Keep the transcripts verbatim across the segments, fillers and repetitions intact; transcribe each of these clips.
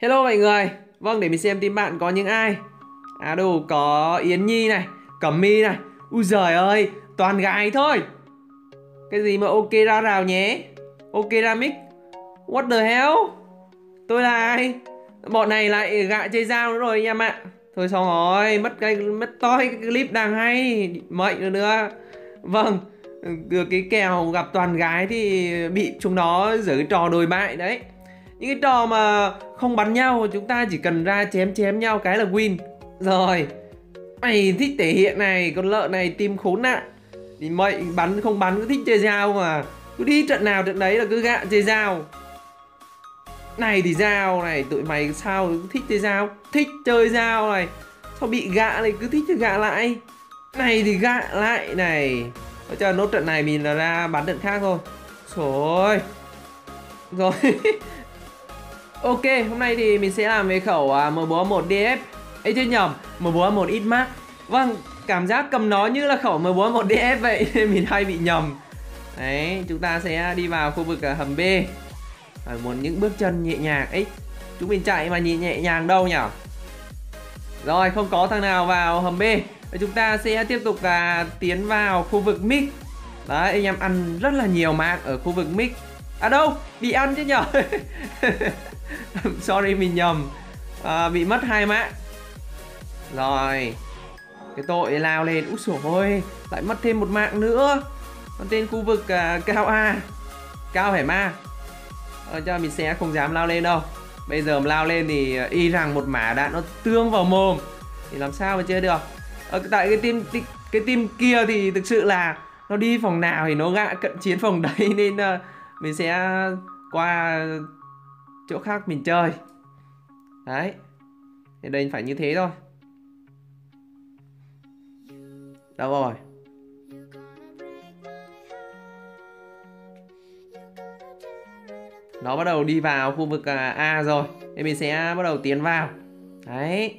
Hello mọi người. Vâng, để mình xem team bạn có những ai. À đủ có Yến Nhi này, Cẩm My này. Ui giời ơi, toàn gái thôi. Cái gì mà ok ra rào nhé. Ok ra mic. What the hell? Tôi là ai? Bọn này lại gạ chơi dao nữa rồi anh em ạ. Thôi xong rồi, mất cái mất toi cái clip đang hay. Mệnh nữa nữa. Vâng, cái kèo gặp toàn gái thì bị chúng nó giở cái trò đồi bại đấy. Những cái trò mà không bắn nhau, chúng ta chỉ cần ra chém chém nhau cái là win. Rồi, mày thích thể hiện này, con lợn này tim khốn nạn. Thì mày bắn không bắn cứ thích chơi dao mà. Cứ đi trận nào trận đấy là cứ gạ chơi dao. Này thì dao này, tụi mày sao cứ thích chơi dao? Thích chơi dao này. Sao bị gạ này cứ thích gạ lại. Này thì gạ lại này. Bây giờ nốt trận này mình là ra bắn trận khác thôi. Rồi. Rồi. Ok, hôm nay thì mình sẽ làm về khẩu uh, M bốn A một D F. Ê chứ nhầm, M bốn A một X Max. Vâng, cảm giác cầm nó như là khẩu M bốn A một D F vậy. Mình hay bị nhầm. Đấy, chúng ta sẽ đi vào khu vực uh, hầm B. Phải muốn những bước chân nhẹ nhàng. Ấy, chúng mình chạy mà nhìn nhẹ nhàng đâu nhỉ? Rồi, không có thằng nào vào hầm B. Và chúng ta sẽ tiếp tục uh, tiến vào khu vực mid. Đấy, anh em ăn rất là nhiều mạng ở khu vực mid. À đâu, bị ăn chứ nhở. Sorry mình nhầm. à, Bị mất hai mạng. Rồi, cái tội lao lên. Úi dồi ôi, lại mất thêm một mạng nữa. Còn trên khu vực uh, cao A, cao hẻm A. Ờ, cho mình sẽ không dám lao lên đâu. Bây giờ mà lao lên thì y rằng một mả đạn nó tương vào mồm thì làm sao mà chơi được. Ở tại cái team cái team kia thì thực sự là nó đi phòng nào thì nó gạ cận chiến phòng đấy. Nên uh, mình sẽ qua chỗ khác mình chơi. Đấy, thì đây phải như thế thôi. Đâu rồi? Nó bắt đầu đi vào khu vực A rồi. Thì mình sẽ bắt đầu tiến vào. Đấy.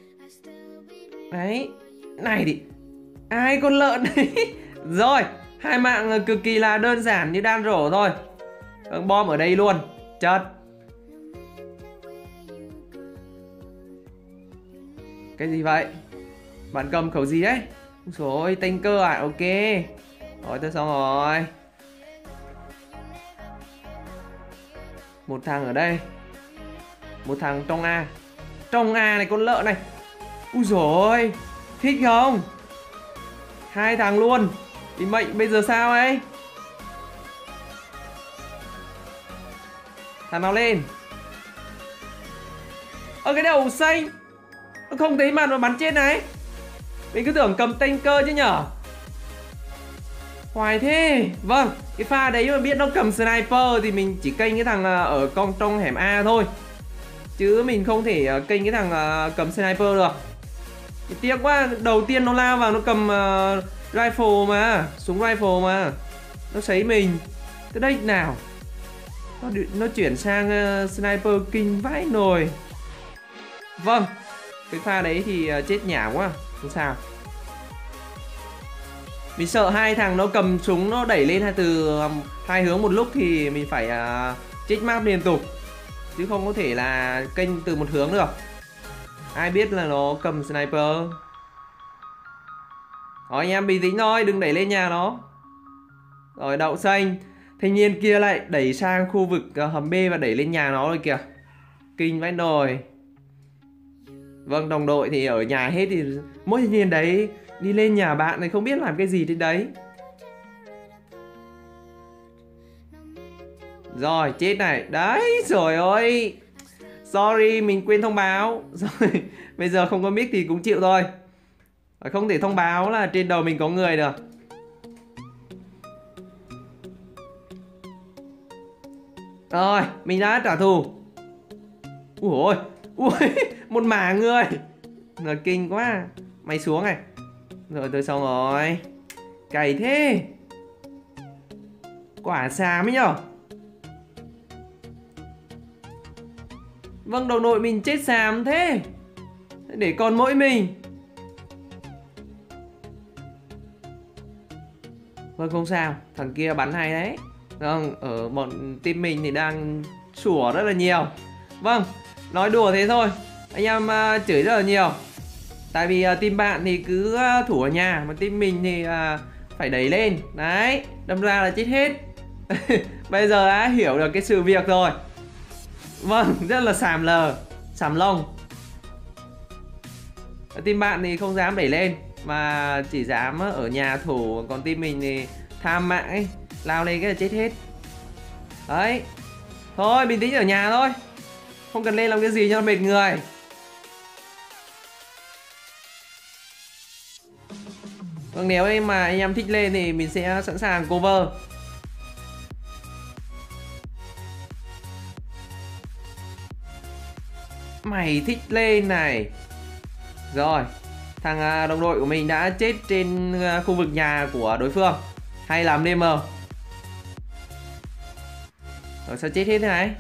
Đấy. Này thì ai con lợn đấy. Rồi, hai mạng cực kỳ là đơn giản như đan rổ thôi. Bom ở đây luôn. Chật. Cái gì vậy? Bạn cầm khẩu gì đấy? Rồi, tanker à? Ok. Rồi, tôi xong rồi. Một thằng ở đây. Một thằng trong A. Trong A này, con lợn này. Úi dồi, thích không? Hai thằng luôn. Thì mệnh bây giờ sao ấy? Thằng nào lên? Ở cái đầu xanh. Không thấy mặt mà bắn chết này. Mình cứ tưởng cầm tanker chứ nhở. Hoài thế. Vâng, cái pha đấy mà biết nó cầm sniper thì mình chỉ kênh cái thằng ở con trong hẻm A thôi. Chứ mình không thể kênh cái thằng cầm sniper được. Thì tiếc quá, đầu tiên nó lao vào nó cầm uh, rifle mà, súng rifle mà. Nó sấy mình. Tới đây nào. Nó, nó chuyển sang uh, sniper kinh vãi nồi. Vâng, cái pha đấy thì uh, chết nhảm quá. Không sao. Mình sợ hai thằng nó cầm súng nó đẩy lên hai từ um, hai hướng một lúc thì mình phải uh, check map liên tục. Chứ không có thể là kênh từ một hướng được. Ai biết là nó cầm sniper. Rồi anh em bình tĩnh thôi, đừng đẩy lên nhà nó. Rồi đậu xanh. Thanh niên kia lại đẩy sang khu vực uh, hầm B và đẩy lên nhà nó rồi kìa. Kinh vãi nồi. Vâng, đồng đội thì ở nhà hết thì mỗi thanh niên đấy đi lên nhà bạn này không biết làm cái gì trên đấy. Rồi, chết này. Đấy, rồi ơi. Sorry, mình quên thông báo. Rồi, bây giờ không có mic thì cũng chịu thôi. Không thể thông báo là trên đầu mình có người được. Rồi, mình đã trả thù. Ui ôi, ui, một mả người. Rồi, kinh quá. Mày xuống này. Rồi, tôi xong rồi. Cày thế. Quả xàm ấy nhở. Vâng, đầu nội mình chết xàm thế. Để còn mỗi mình. Vâng, không sao. Thằng kia bắn hay đấy. Vâng, ở bọn team mình thì đang sủa rất là nhiều. Vâng, nói đùa thế thôi. Anh em uh, chửi rất là nhiều. Tại vì uh, team bạn thì cứ uh, thủ ở nhà, mà team mình thì uh, phải đẩy lên. Đấy, đâm ra là chết hết. Bây giờ đã hiểu được cái sự việc rồi. Vâng, rất là xàm lờ, xàm lông. Team bạn thì không dám đẩy lên, mà chỉ dám ở nhà thủ. Còn team mình thì tham mạng ấy, lao lên cái là chết hết. Đấy. Thôi bình tĩnh ở nhà thôi, không cần lên làm cái gì cho nó mệt người. Vâng, nếu em mà anh em thích lên thì mình sẽ sẵn sàng cover. Mày thích lên này. Rồi, thằng đồng đội của mình đã chết trên khu vực nhà của đối phương. Hay làm đê em. Rồi sao chết hết thế này?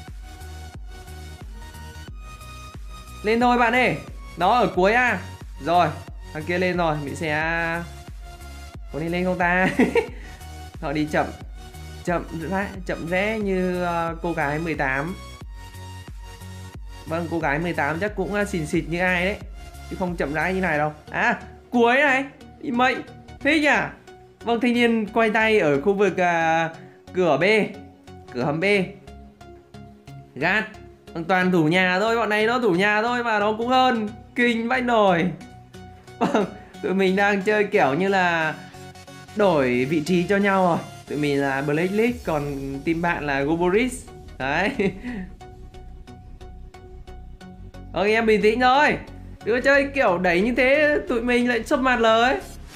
Lên thôi bạn ơi. Nó ở cuối à. Rồi, thằng kia lên rồi. Mình sẽ... có nên lên không ta? Họ đi chậm. Chậm rẽ, chậm rẽ như uh, cô gái mười tám. Vâng, cô gái mười tám chắc cũng uh, xìn xịt như ai đấy, chứ không chậm rãi như này đâu. À, cuối này. Ý mệnh. Thích à? Vâng, thanh niên quay tay ở khu vực uh, cửa B. Cửa hầm B. Gạt. Vâng, toàn thủ nhà thôi. Bọn này nó thủ nhà thôi mà nó cũng hơn. Kinh vãi nồi. Vâng, tụi mình đang chơi kiểu như là đổi vị trí cho nhau rồi. Tụi mình là Black League, còn team bạn là Goboris. Đấy. Vâng, em bình tĩnh thôi. Đừng có chơi kiểu đẩy như thế, tụi mình lại sấp mặt lời.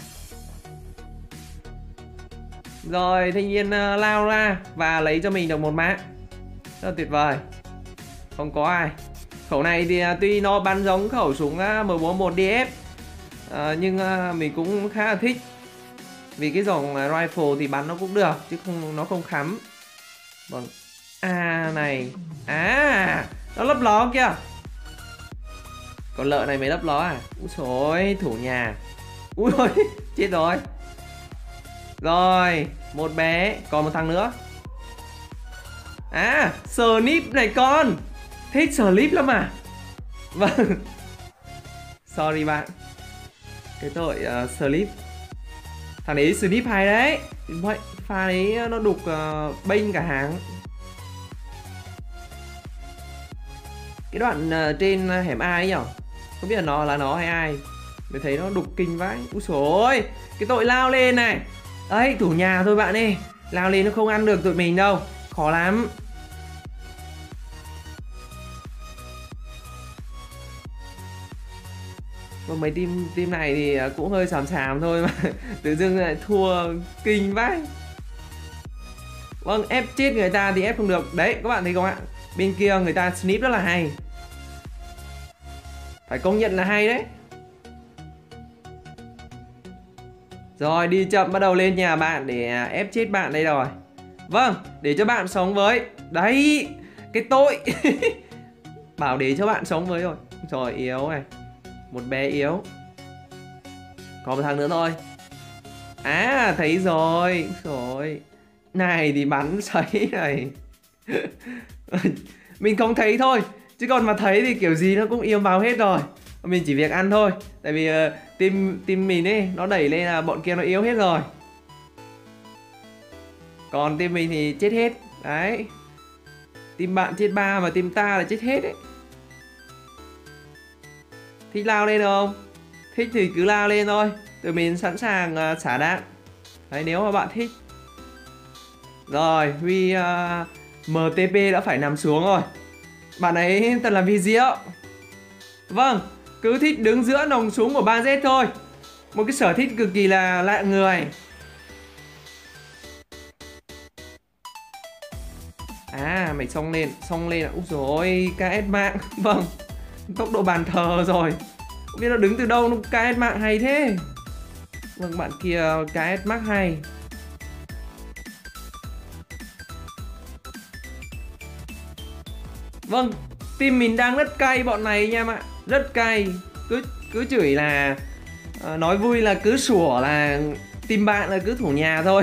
Rồi, thanh niên uh, lao ra và lấy cho mình được một mạng. Rất là tuyệt vời. Không có ai. Khẩu này thì uh, tuy nó bắn giống khẩu súng uh, M bốn mươi mốt D F, uh, nhưng uh, mình cũng khá là thích. Vì cái dòng uh, rifle thì bắn nó cũng được, chứ không nó không khắm. Vâng. À này. À, nó lấp ló kìa. Con lợn này mới lấp ló à? Úi xối, thủ nhà. Úi ôi, chết rồi. Rồi, một bé, còn một thằng nữa. À, Snip này con. Thích Snip lắm à? Vâng. Sorry bạn. Cái tội uh, Snip. Thằng đấy Snip hay đấy. Vậy, pha đấy nó đục uh, bênh cả hàng. Cái đoạn uh, trên hẻm ai ấy nhở? Không biết là nó là nó hay ai. Mình thấy nó đục kinh vãi. Úi xồi, cái tội lao lên này. Đấy, thủ nhà thôi bạn ơi. Lao lên nó không ăn được tụi mình đâu. Khó lắm. Còn mấy team team này thì cũng hơi xàm xàm thôi mà. Tự dưng lại thua kinh vãi. Vâng, ép chết người ta thì ép không được. Đấy, các bạn thấy không ạ? Bên kia người ta snip rất là hay. Phải công nhận là hay đấy. Rồi, đi chậm bắt đầu lên nhà bạn để ép chết bạn đây rồi. Vâng, để cho bạn sống với. Đấy, cái tội. Bảo để cho bạn sống với rồi. Rồi, yếu này. Một bé yếu. Còn một thằng nữa thôi. À, thấy rồi. Rồi. Này thì bắn sấy này. Mình không thấy thôi, chứ còn mà thấy thì kiểu gì nó cũng yêu máu hết rồi. Mình chỉ việc ăn thôi. Tại vì uh, team, team mình ấy, nó đẩy lên là bọn kia nó yếu hết rồi. Còn team mình thì chết hết. Đấy. Team bạn chết ba mà team ta là chết hết ấy. Thích lao lên không? Thích thì cứ lao lên thôi. Tụi mình sẵn sàng uh, xả đạn. Đấy, nếu mà bạn thích. Rồi, Huy uh, em tê pê đã phải nằm xuống rồi. Bạn ấy thật là vi diệu. Vâng, cứ thích đứng giữa nòng súng của ba Z thôi. Một cái sở thích cực kỳ là lạ người. À, mày xông lên, xông lên. Úi dồi ôi, ca ét mạng. Vâng, tốc độ bàn thờ rồi. Không biết nó đứng từ đâu, nó ca ét mạng hay thế. Vâng, bạn kia ca ét Mark hay. Vâng, team mình đang rất cay bọn này nha em ạ. Rất cay. Cứ cứ chửi là uh, nói vui là cứ sủa là team bạn là cứ thủ nhà thôi.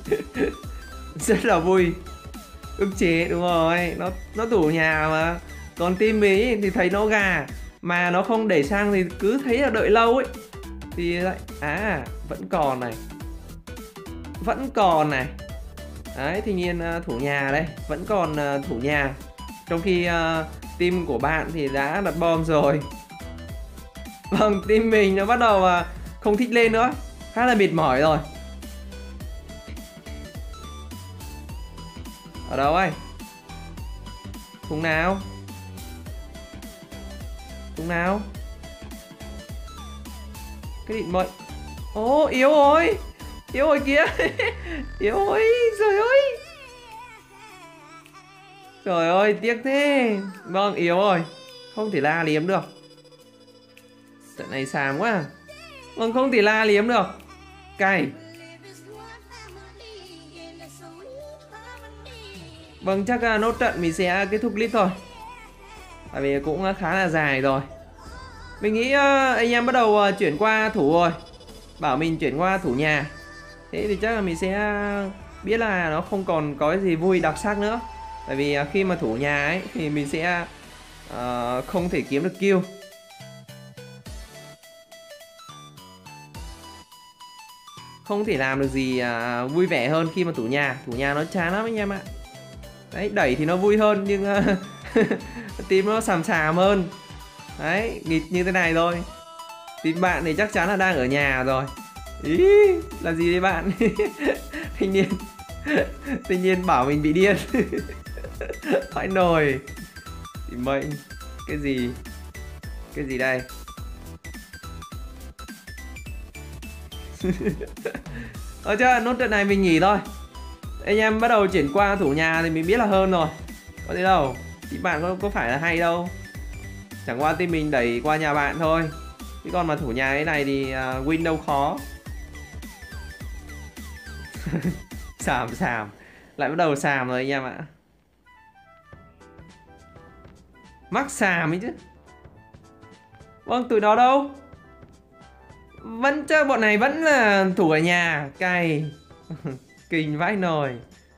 Rất là vui. Ức chế, đúng rồi. Nó nó thủ nhà mà. Còn team mình thì thấy nó gà mà nó không đẩy sang thì cứ thấy là đợi lâu ấy. Thì lại à vẫn còn này. Vẫn còn này. Đấy, thì nhiên thủ nhà đây, vẫn còn thủ nhà. Trong khi uh, team của bạn thì đã đặt bom rồi. Vâng, team mình nó bắt đầu uh, không thích lên nữa, khá là mệt mỏi rồi. Ở đâu ấy? Thùng nào? Thùng nào? Cái định mệnh. Ô, yếu rồi. Yếu rồi kìa. Yếu rồi, trời ơi. Trời ơi, tiếc thế. Vâng, yếu rồi. Không thể la liếm được. Trận này xàm quá. Vâng, không thể la liếm được. Cay. Vâng, chắc là nốt trận mình sẽ kết thúc clip thôi. Tại vì cũng khá là dài rồi. Mình nghĩ anh em bắt đầu chuyển qua thủ rồi. Bảo mình chuyển qua thủ nhà. Thế thì chắc là mình sẽ biết là nó không còn có cái gì vui đặc sắc nữa. Tại vì khi mà thủ nhà ấy thì mình sẽ uh, không thể kiếm được kill. Không thể làm được gì uh, vui vẻ hơn khi mà thủ nhà. Thủ nhà nó chán lắm anh em ạ. Đấy, đẩy thì nó vui hơn nhưng uh, team nó xàm xàm hơn. Đấy, nghịch như thế này thôi. Team bạn thì chắc chắn là đang ở nhà rồi. Ý, là gì đấy bạn? Thanh niên Thanh niên bảo mình bị điên. Phải nồi. Thì mệnh. Cái gì? Cái gì đây? Ờ chưa, nốt trận này mình nghỉ thôi. Anh em bắt đầu chuyển qua thủ nhà thì mình biết là hơn rồi. Có gì đâu. Thì bạn có, có phải là hay đâu. Chẳng qua team mình đẩy qua nhà bạn thôi. Chứ còn mà thủ nhà cái này thì uh, win đâu khó. Xàm xàm. Lại bắt đầu xàm rồi anh em ạ. Mắc xàm ấy chứ. Vâng, tụi nó đâu? Vẫn chắc bọn này vẫn là thủ ở nhà. Cay. Kinh vãi nồi.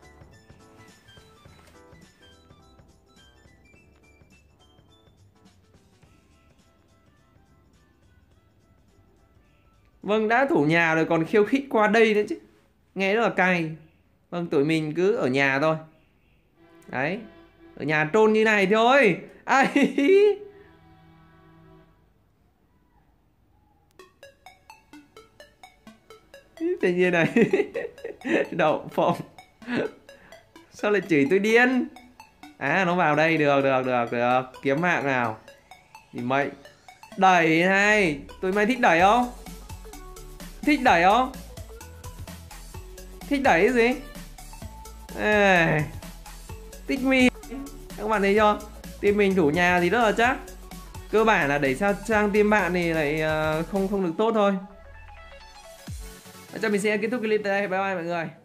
Vâng, đã thủ nhà rồi còn khiêu khích qua đây nữa chứ. Nghe rất là cay. Vâng, tụi mình cứ ở nhà thôi. Đấy. Ở nhà trôn như này thôi. Ai. Tự nhiên này. Đậu phộng. Sao lại chửi tôi điên? À, nó vào đây. Được, được, được, được. Kiếm mạng nào. Thì mệnh. Đẩy này. Tụi mày thích đẩy không? Thích đẩy không? Thích đẩy cái gì? À, tích mi. Các bạn thấy chưa? Team mình thủ nhà thì rất là chắc. Cơ bản là đẩy sang, sang team bạn thì lại uh, không không được tốt thôi. Chắc mình sẽ kết thúc clip tại đây. Bye bye mọi người.